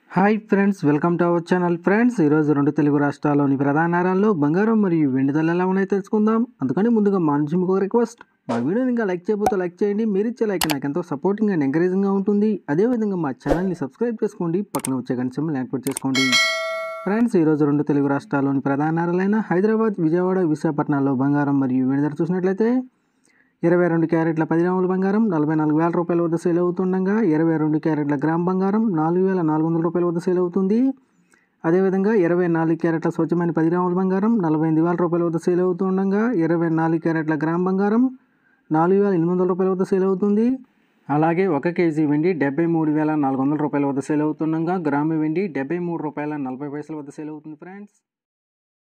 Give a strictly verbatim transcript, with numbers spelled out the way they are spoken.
Hi friends, welcome to our channel. Friends, ఈరోజు రెండు తెలుగు రాష్ట్రాల్లోని ప్రధాన నగరాల్లో బంగారం మరియు వెండి ధరలు ఎలా ఉన్నాయో తెలుసుకుందాం. అందుకని ముందుగా మా నుంచి మీకు ఒక రిక్వెస్ట్, మా వీడియోని ఇంకా లైక్ చేయకపోతే లైక్ చేయండి. మీరు ఇచ్చే లైక్ నాకు ఎంతో సపోర్టింగ్ అండ్ ఎంకరేజింగ్గా ఉంటుంది. అదేవిధంగా మా ఛానల్ని సబ్స్క్రైబ్ చేసుకోండి, పక్కన వచ్చే గంట సింబల్ యాక్టివేట్ చేసుకోండి. ఫ్రెండ్స్, ఈరోజు రెండు తెలుగు రాష్ట్రాల్లోని ప్రధాన నగరాలైన హైదరాబాద్, విజయవాడ, విశాఖపట్నాల్లో బంగారం మరియు వెండి ధర చూసినట్లయితే ఇరవై రెండు క్యారెట్ల పది గ్రాముల బంగారం నలభై నాలుగు వేల రూపాయల వద్ద సేల్ అవుతుండగా ఇరవై రెండు క్యారెట్ల గ్రామ్ బంగారం నాలుగు వేల నాలుగు వందల రూపాయల వద్ద సేల్ అవుతుంది. అదేవిధంగా ఇరవై నాలుగు క్యారెట్ల స్వచ్ఛమైన పది గ్రాముల బంగారం నలభై ఎనిమిది వేల రూపాయల వద్ద సేల్ అవుతుండగా ఇరవై నాలుగు క్యారెట్ల గ్రామ్ బంగారం నాలుగు వేల ఎనిమిది వందల రూపాయల వద్ద సేల్ అవుతుంది. అలాగే ఒక కేజీ వెండి డెబ్బై మూడు వేల నాలుగు వందల రూపాయల వద్ద సేల్ అవుతుండగా గ్రాము వెండి డెబ్బై మూడు రూపాయల నలభై పైసల వద్ద సేల్ అవుతుంది. ఫ్రెండ్స్.